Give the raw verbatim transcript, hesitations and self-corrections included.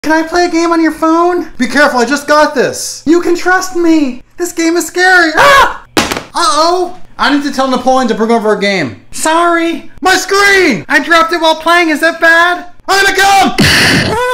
Can I play a game on your phone? Be careful, I just got this. You can trust me. This game is scary. Ah! Uh-oh. I need to tell Napoleon to bring over a game. Sorry. My screen! I dropped it while playing, is that bad? I'm gonna come!